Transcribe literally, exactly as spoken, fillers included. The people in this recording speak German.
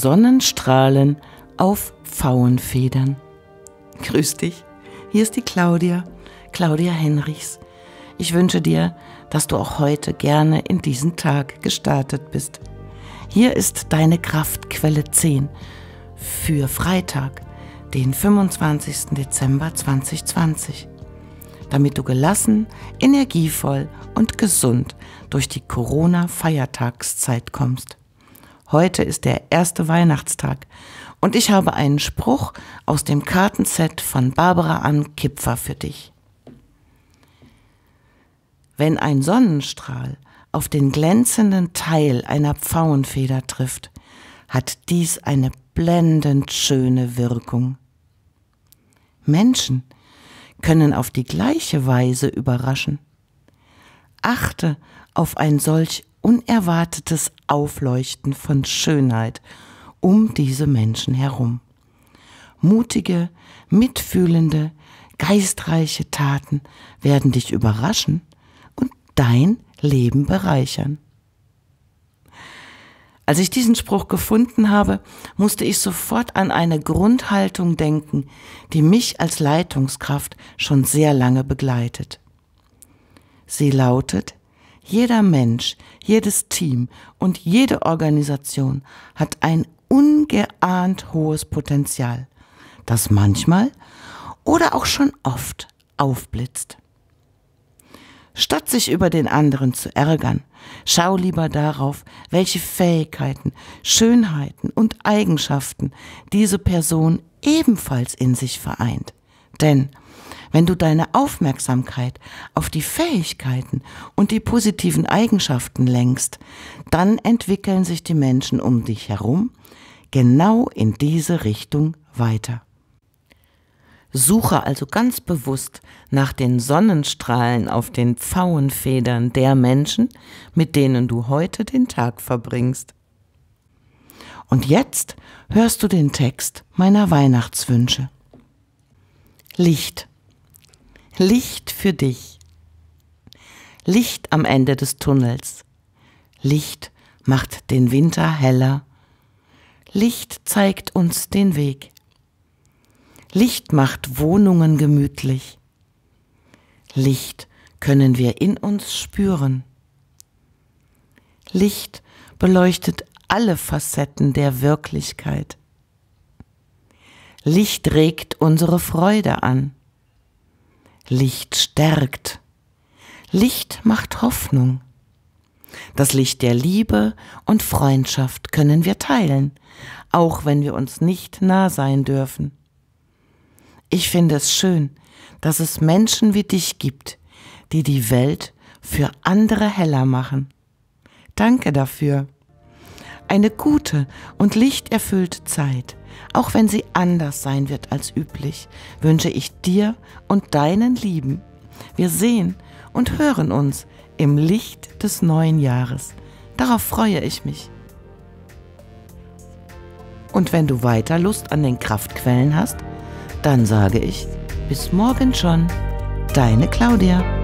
Sonnenstrahlen auf Pfauenfedern. Grüß dich, hier ist die Claudia, Claudia Henrichs. Ich wünsche dir, dass du auch heute gerne in diesen Tag gestartet bist. Hier ist deine Kraftquelle zehn für Freitag, den fünfundzwanzigsten Dezember zweitausendzwanzig, damit du gelassen, energievoll und gesund durch die Corona-Feiertagszeit kommst. Heute ist der erste Weihnachtstag und ich habe einen Spruch aus dem Kartenset von Barbara Ann Kipfer für dich. Wenn ein Sonnenstrahl auf den glänzenden Teil einer Pfauenfeder trifft, hat dies eine blendend schöne Wirkung. Menschen können auf die gleiche Weise überraschen. Achte auf ein solch unerwartetes Aufleuchten von Schönheit um diese Menschen herum. Mutige, mitfühlende, geistreiche Taten werden dich überraschen und dein Leben bereichern. Als ich diesen Spruch gefunden habe, musste ich sofort an eine Grundhaltung denken, die mich als Leitungskraft schon sehr lange begleitet. Sie lautet: Jeder Mensch, jedes Team und jede Organisation hat ein ungeahnt hohes Potenzial, das manchmal oder auch schon oft aufblitzt. Statt sich über den anderen zu ärgern, schau lieber darauf, welche Fähigkeiten, Schönheiten und Eigenschaften diese Person ebenfalls in sich vereint. Denn wenn du deine Aufmerksamkeit auf die Fähigkeiten und die positiven Eigenschaften lenkst, dann entwickeln sich die Menschen um dich herum genau in diese Richtung weiter. Suche also ganz bewusst nach den Sonnenstrahlen auf den Pfauenfedern der Menschen, mit denen du heute den Tag verbringst. Und jetzt hörst du den Text meiner Weihnachtswünsche. Licht. Licht für dich. Licht am Ende des Tunnels. Licht macht den Winter heller. Licht zeigt uns den Weg. Licht macht Wohnungen gemütlich. Licht können wir in uns spüren. Licht beleuchtet alle Facetten der Wirklichkeit. Licht regt unsere Freude an. Licht stärkt. Licht macht Hoffnung. Das Licht der Liebe und Freundschaft können wir teilen, auch wenn wir uns nicht nah sein dürfen. Ich finde es schön, dass es Menschen wie dich gibt, die die Welt für andere heller machen. Danke dafür. Eine gute und lichterfüllte Zeit, auch wenn sie anders sein wird als üblich, wünsche ich dir und deinen Lieben. Wir sehen und hören uns im Licht des neuen Jahres. Darauf freue ich mich. Und wenn du weiter Lust an den Kraftquellen hast, dann sage ich, bis morgen schon, deine Claudia.